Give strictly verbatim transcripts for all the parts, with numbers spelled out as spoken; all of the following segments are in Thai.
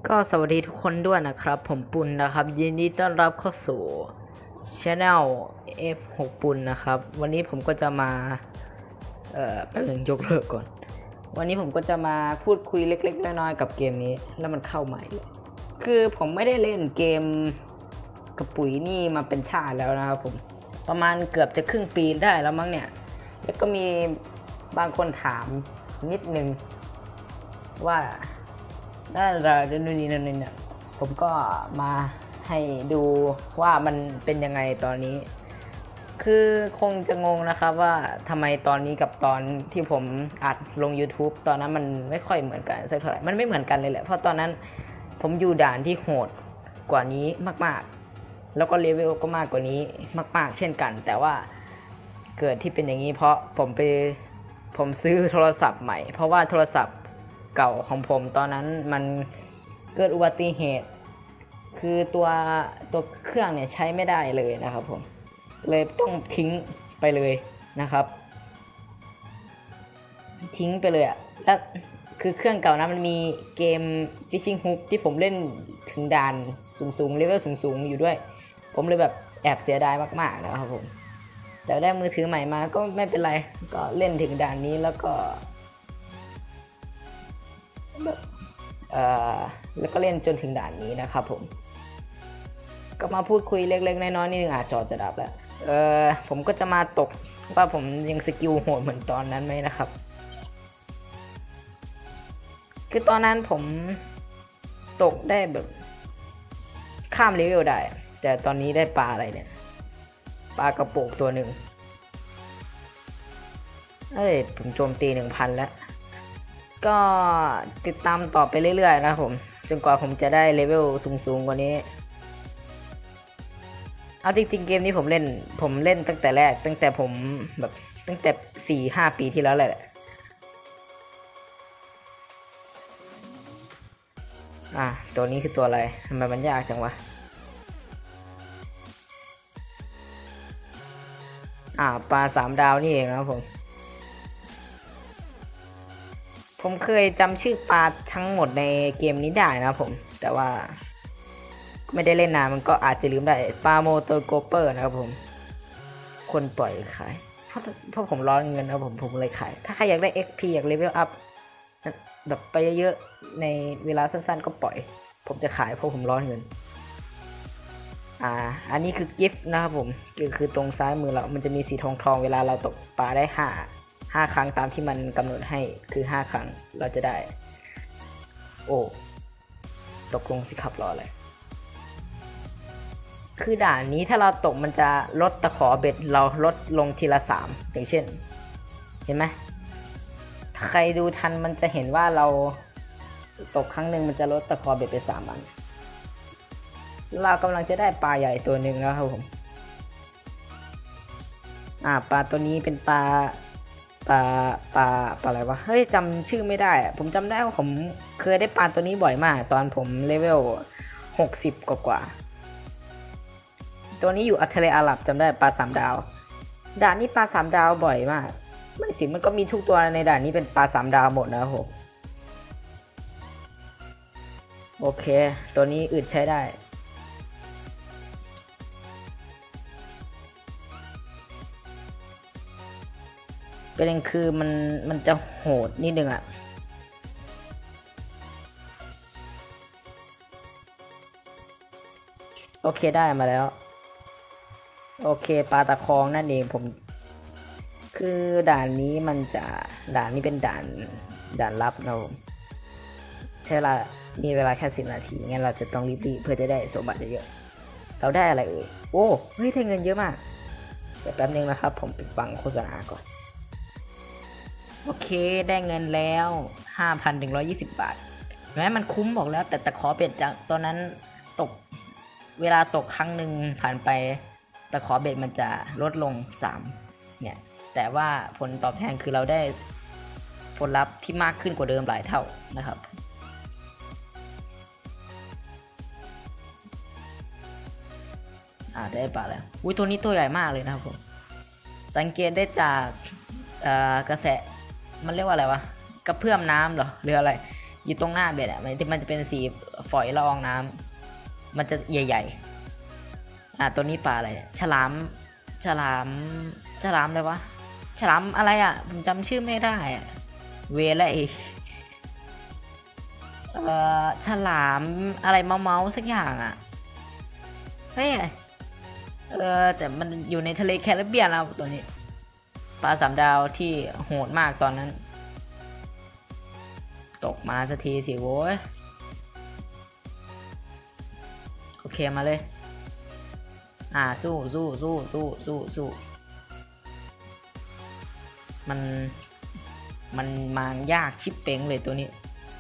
ก็สวัสดีทุกคนด้วยนะครับผมปุณนะครับยินดีต้อนรับเข้าสู่ Channel เอฟ หก ปุณนะครับวันนี้ผมก็จะมาเอ่อแป๊บนึงยกเลิกก่อนวันนี้ผมก็จะมาพูดคุยเล็กๆน้อยๆกับเกมนี้แล้วมันเข้าใหม่เลยคือผมไม่ได้เล่นเกมกระปุ๋ยนี่มาเป็นชาติแล้วนะครับผมประมาณเกือบจะครึ่งปีได้แล้วมั้งเนี่ยแล้วก็มีบางคนถามนิดนึงว่านั่นเราจะนู่นนี่นั่นนี่เนี่ยผมก็มาให้ดูว่ามันเป็นยังไงตอนนี้คือคงจะงงนะครับว่าทำไมตอนนี้กับตอนที่ผมอัดลง YouTube ตอนนั้นมันไม่ค่อยเหมือนกันสักเท่าไหร่มันไม่เหมือนกันเลยแหละเพราะตอนนั้นผมอยู่ด่านที่โหดกว่านี้มากๆแล้วก็เลเวลก็มากกว่านี้มากๆเช่นกันแต่ว่าเกิดที่เป็นอย่างนี้เพราะผมไปผมซื้อโทรศัพท์ใหม่เพราะว่าโทรศัพท์เก่าของผมตอนนั้นมันเกิดอุบัติเหตุคือตัวตัวเครื่องเนี่ยใช้ไม่ได้เลยนะครับผมเลยต้องทิ้งไปเลยนะครับทิ้งไปเลยอะแล้วคือเครื่องเก่านะมันมีเกม Fishing Hook ที่ผมเล่นถึงด่านสูงๆเลเวลสูงๆอยู่ด้วยผมเลยแบบแอบเสียดายมากๆนะครับผมแต่ได้มือถือใหม่มาก็ไม่เป็นไรก็เล่นถึงด่านนี้แล้วก็เอ่อแล้วก็เล่นจนถึงด่านนี้นะครับผมก็มาพูดคุยเล็กๆน้อยๆนิดนึงอาจจอจะดับแล้วเออผมก็จะมาตกว่าผมยังสกิลโหดเหมือนตอนนั้นไหมนะครับคือตอนนั้นผมตกได้แบบข้ามเลเวลได้แต่ตอนนี้ได้ปลาอะไรเนี่ยปลากระโปงตัวหนึ่งเอ้ยผมโจมตี หนึ่งพัน แล้วก็ติดตามต่อไปเรื่อยๆนะครับผมจนกว่าผมจะได้เลเวลสูงๆกว่านี้เอาจริงๆเกมนี้ผมเล่นผมเล่นตั้งแต่แรกตั้งแต่ผมแบบตั้งแต่ สี่ห้า ปีที่แล้วแหละอ่ะตัวนี้คือตัวอะไรทำไมมันยากจังวะอ่าปลาสามดาวนี่เองนะครับผมผมเคยจำชื่อปลาทั้งหมดในเกมนี้ได้นะครับผมแต่ว่าไม่ได้เล่นนานมันก็อาจจะลืมได้ปลาโมโตโกเปอร์นะครับผมคนปล่อยขายเพราะเพราะผมร้อนเงินนะครับผมผมเลยขายถ้าใครอยากได้ เอ็ก พี อยากเลเวลอัพแบบไปเยอะๆในเวลาสั้นๆก็ปล่อยผมจะขายเพราะผมร้อนเงินอ่าอันนี้คือกิฟต์นะครับผมคือคือตรงซ้ายมือเรามันจะมีสีทองทองเวลาเราตกปลาได้ห้าห้าครั้งตามที่มันกำหนดให้คือห้าครั้งเราจะได้โอ้ตกลงสิครับรออะไรคือด่านนี้ถ้าเราตกมันจะลดตะขอเบ็ดเราลดลงทีละสามอย่างเช่นเห็นไหมใครดูทันมันจะเห็นว่าเราตกครั้งหนึ่งมันจะลดตะขอเบ็ดไปสามอันเรากำลังจะได้ปลาใหญ่ตัวหนึ่งแล้วครับผมอ่าปลาตัวนี้เป็นปลาปลาปลาปลาอะไรวะเฮ้ยจำชื่อไม่ได้ผมจำได้ว่าผมเคยได้ปลาตัวนี้บ่อยมากตอนผมเลเวลหกสิบกว่าตัวนี้อยู่อัคเทเลอาหรับจำได้ปลาสามดาวด่านนี้ปลาสามดาวบ่อยมากไม่สิมันก็มีทุกตัวในด่านนี้เป็นปลาสามดาวหมดนะครับผมโอเคตัวนี้อึดใช้ได้ประเด็นคือมันมันจะโหดนิดนึงอะโอเคได้มาแล้วโอเคปลาตะคองนั่นเองผมคือด่านนี้มันจะด่านนี้เป็นด่านด่านลับนะผมใช้เวลามีเวลาแค่สิบนาทีงั้นเราจะต้องรีบๆเพื่อจะได้สมบัติเยอะๆเราได้อะไรเอ่ยโอ้เฮ้ยได้เงินเยอะมากแต่แป๊บนึงนะครับผมปิดฟังโฆษณาก่อนโอเคได้เงินแล้ว ห้าพันหนึ่งร้อยยี่สิบ บาทแม้มันคุ้มบอกแล้วแต่ตะขอเบ็ดจากตอนนั้นตกเวลาตกครั้งหนึ่งผ่านไปตะขอเบ็ดมันจะลดลงสามเนี่ยแต่ว่าผลตอบแทนคือเราได้ผลลัพธ์ที่มากขึ้นกว่าเดิมหลายเท่านะครับอ่าได้ปลาแล้วอุ้ยตัวนี้ตัวใหญ่มากเลยนะครับผมสังเกตได้จากกระแสมันเรียกว่าอะไรวะกระเพื่อมน้ำเหรอหรืออะไรอยู่ตรงหน้าเบ็ดอ่ะมันมันจะเป็นสีฝอยละอองน้ำมันจะใหญ่ๆอ่ะตัวนี้ปลาอะไรฉลามฉลามฉลามอะไรวะฉลามอะไรอ่ะผมจำชื่อไม่ได้อ่ะเวลาเอ่อฉลามอะไรเมาเมาสักอย่างอ่ะเฮ้ยเออแต่มันอยู่ในทะเลแคริบเบียนแล้วตัวนี้ปลาสามดาวที่โหดมากตอนนั้นตกมาสักทีสิโว้ยโอเคมาเลยอ่าสู้สู้สู้สู้สู้สู้มันมันมายากชิปเป้งเลยตัวนี้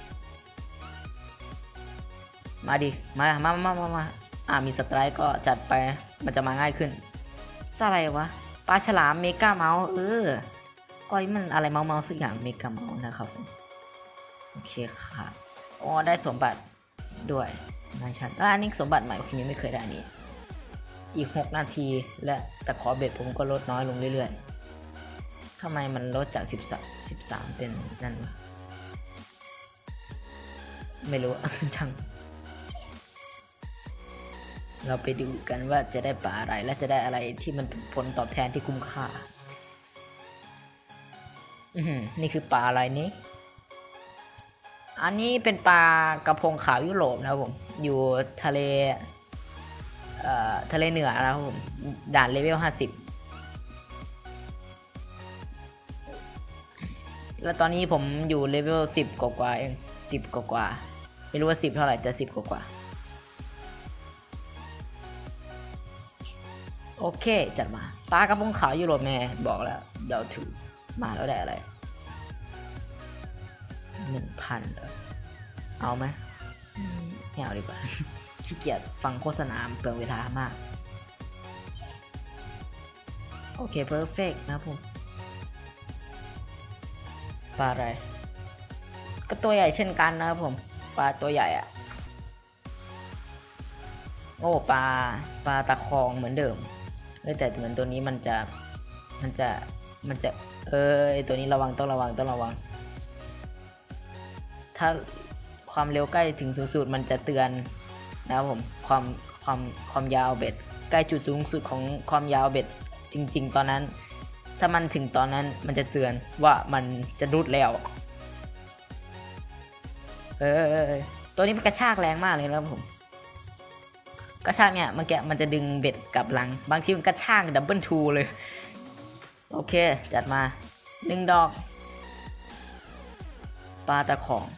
มาดิมามามามามาอ่ามีสไตร์ก็จัดไปมันจะมาง่ายขึ้นอะไรวะปลาฉลามเมกาเมาส์เออก้อยมันอะไรเมาเมาสักอย่างเมกาเมาส์นะครับโอเคครับอ๋อได้สมบัติด้วยนั่นชันอ่านี่สมบัติใหม่ผมยังไม่เคยได้นี่อีกหกนาทีและแต่ขอเบ็ดผมก็ลดน้อยลงเรื่อยๆทำไมมันลดจากสิบสาม สิบสามเป็นนั่นวะไม่รู้ ช่างเราไปดูกันว่าจะได้ปลาอะไรและจะได้อะไรที่มันเป็นผลตอบแทนที่คุ้มค่าอือนี่คือปลาอะไรนี้อันนี้เป็นปลากระพงขาวยุโรปนะครับผมอยู่ทะเลเอ่อทะเลเหนือนะครับผมด่านเลเวลห้าสิบแล้วตอนนี้ผมอยู่เลเวลสิบกว่าๆเองสิบกว่าๆไม่รู้ว่าสิบเท่าไหร่แต่สิบกว่าๆโอเคจัดมาปลากระพงขาวยุโรปแม่บอกแล้วเดี๋ยวถือมาแล้วได้อะไรหนึ่งพันเหรอเอาไหมไม่เอาดีกว่าขี้เกียจฟังโฆษณาเปลืองเวลามากโอเคเพอร์เฟกต์นะผมปลาอะไรก็ตัวใหญ่เช่นกันนะครับผมปลาตัวใหญ่อะโอ้ปลาปลาตะคองเหมือนเดิมแต่เหมือนตัวนี้มันจะมันจะมันจะเออตัวนี้ระวังต้องระวังต้องระวังถ้าความเร็วใกล้ถึงสูงสุดมันจะเตือนนะครับผมความความความยาวเบ็ดใกล้จุดสูงสุดของความยาวเบ็ดจริงๆตอนนั้นถ้ามันถึงตอนนั้นมันจะเตือนว่ามันจะรุดแล้วเออตัวนี้มันกระชากแรงมากเลยนะครับผมกระชากเนี่ยเมื่อกี้มันจะดึงเบ็ดกลับหลังบางทีมันกระชากดับเบิลทูเลยโอเคจัดมาหนึ่งดอกปลาตะของ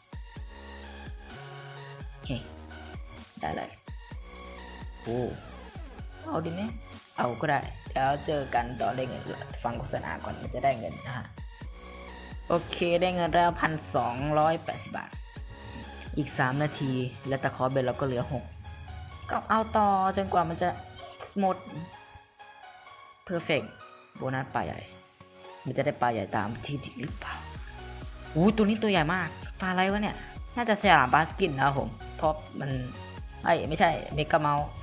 เฮ้ได้เลยโอ้เอาดิไหมเอาก็ได้แล้วเจอกันต่อได้เงินฟังโฆษณาก่อนมันจะได้เงินนะฮะโอเคได้เงินแล้วพันสองร้อยแปดสิบบาทอีกสามนาทีและตะขอเบ็ดเราก็เหลือหกก็เอาต่อจนกว่ามันจะหมดเพอร์เฟกต์โบนัสปลาใหญ่มันจะได้ปลาใหญ่ตามที่จริงหรือเปล่าอู้ตัวนี้ตัวใหญ่มากปลาอะไรวะเนี่ยน่าจะฉลามบาสกินนะครับผมเพราะมันไอ้ไม่ใช่เมกาเมาส์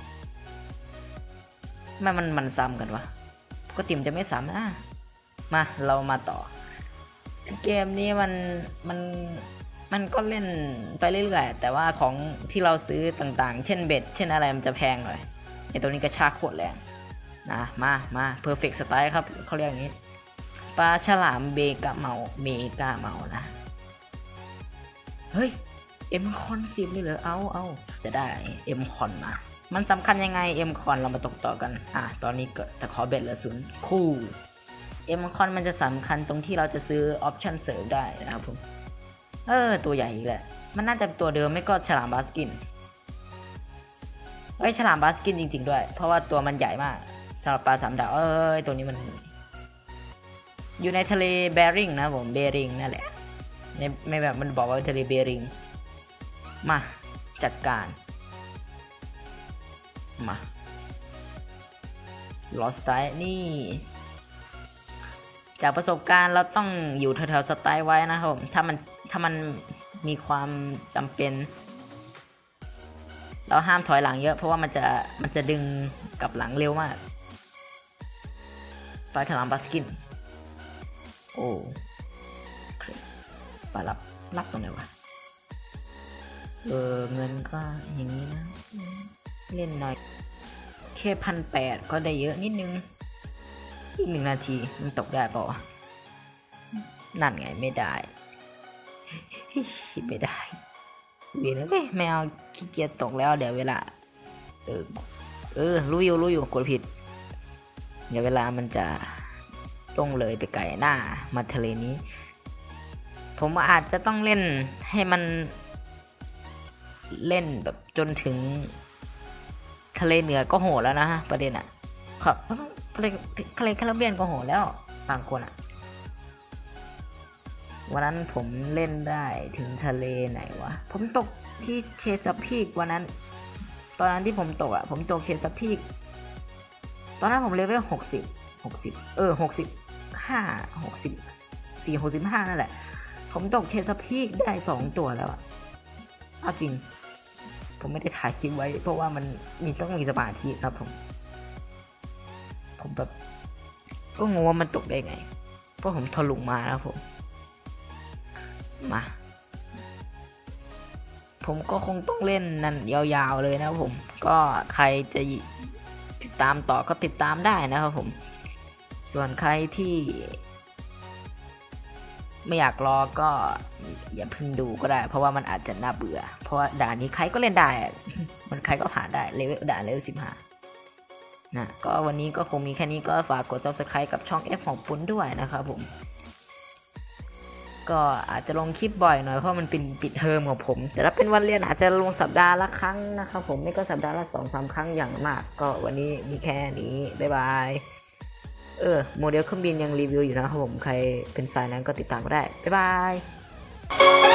ไม่มันมันซ้ำกันวะปกติมันจะไม่ซ้ำนะมาเรามาต่อเกมนี้มันมันมันก็เล่นไปเรื่อยๆแต่ว่าของที่เราซื้อต่างๆเช่นเบ็ดเช่นอะไรมันจะแพงหน่อยไอตัวนี้กระชากโคตรแรงนะมามาเพอร์เฟกต์สไตล์ครับเขาเรียกอย่างนี้ปลาฉลามเบกาเมาเมกาเมานะเฮ้ยเอ็มคอนสิบเลยเหรอเอาเอาจะได้เอ็มคอนมามันสำคัญยังไงเอ็มคอนเรามาตกต่อกันอ่ะตอนนี้ก็แต่ขอเบ็ดเหลือศูนย์คู่เอ็มคอนมันจะสำคัญตรงที่เราจะซื้อออปชั่นเสริมได้นะครับผมเออตัวใหญ่อีกแหละมันน่าจะตัวเดิมไม่ก็ฉลามบาสกินเอ้ยฉลามบาสกินจริงๆด้วยเพราะว่าตัวมันใหญ่มากสำหรับปลาสามดาวเอ้ยตัวนี้มันอยู่ในทะเลเบริงนะผมเบริงนั่นแหละในไม่แบบมันบอกว่าทะเลเบริงมาจัดการมาลอสไตล์นี่จากประสบการณ์เราต้องอยู่แถวๆสไตล์ไว้นะครับผมถ้ามันถ้ามันมีความจำเป็นเราห้ามถอยหลังเยอะเพราะว่ามันจะมันจะดึงกลับหลังเร็วมากปลาฉลามบาสกินโอ้ปลาลับลับตรงไหนวะเออเงินก็อย่างนี้นะเล่นหน่อยแค่พันแปดก็ได้เยอะนิดนึงอีกหนึ่งนาทีมันตกได้ป่าวนั่นไงไม่ได้ไม่ได้เวียนเลยไม่เอาขี้เกียจตกแล้วเดี๋ยวเวลาเออเออรู้อยู่รู้อยู่กดผิดเดี๋ยวเวลามันจะลงเลยไปไกลหน้ามาทะเลนี้ผมอาจจะต้องเล่นให้มันเล่นแบบจนถึงทะเลเหนือก็โหดแล้วนะฮะประเด็นอ่ะครับทะเลทะเลแคริบเบียนก็โหดแล้วบางคนอ่ะวันนั้นผมเล่นได้ถึงทะเลไหนวะผมตกที่เชซาพีกวันนั้นตอนนั้นที่ผมตกอ่ะผมตกเชซาพีกตอนนั้นผมเลเวลหกสิบหกสิบเออหกสิบห้าหกสิบสี่หกสิบห้านั่นแหละผมตกเชซาพีกได้สองตัวแล้วอ่ะเอาจริงผมไม่ได้ถ่ายคลิปไว้เพราะว่ามันมีต้องมีสมาธิครับผมผมแบบก็งงว่ามันตกได้ไงเพราะผมทะลุมาแล้วผมมาผมก็คงต้องเล่นนั่นยาวๆเลยนะผมก็ใครจะติดตามต่อก็ติดตามได้นะครับผมส่วนใครที่ไม่อยากรอก็อย่าเพิ่งดูก็ได้เพราะว่ามันอาจจะน่าเบื่อเพราะว่าด่านนี้ใครก็เล่นได้มันใครก็ผ่านได้เลเวลด่านเลเวลสิบห้านะก็วันนี้ก็คงมีแค่นี้ก็ฝากกด ซับสไครบ์ กับช่อง F ของปุ้นด้วยนะครับผมก็อาจจะลงคลิปบ่อยหน่อยเพราะมันเป็นปิดเทอมของผมแต่ถ้าเป็นวันเรียนอาจจะลงสัปดาห์ละครั้งนะครับผมไม่ก็สัปดาห์ละ สองถึงสาม ครั้งอย่างมากก็วันนี้มีแค่นี้บ๊ายบายเออโมเดลเครื่องบินยังรีวิวอยู่นะครับผมใครเป็นสายนั้นก็ติดตามก็ได้บ๊ายบาย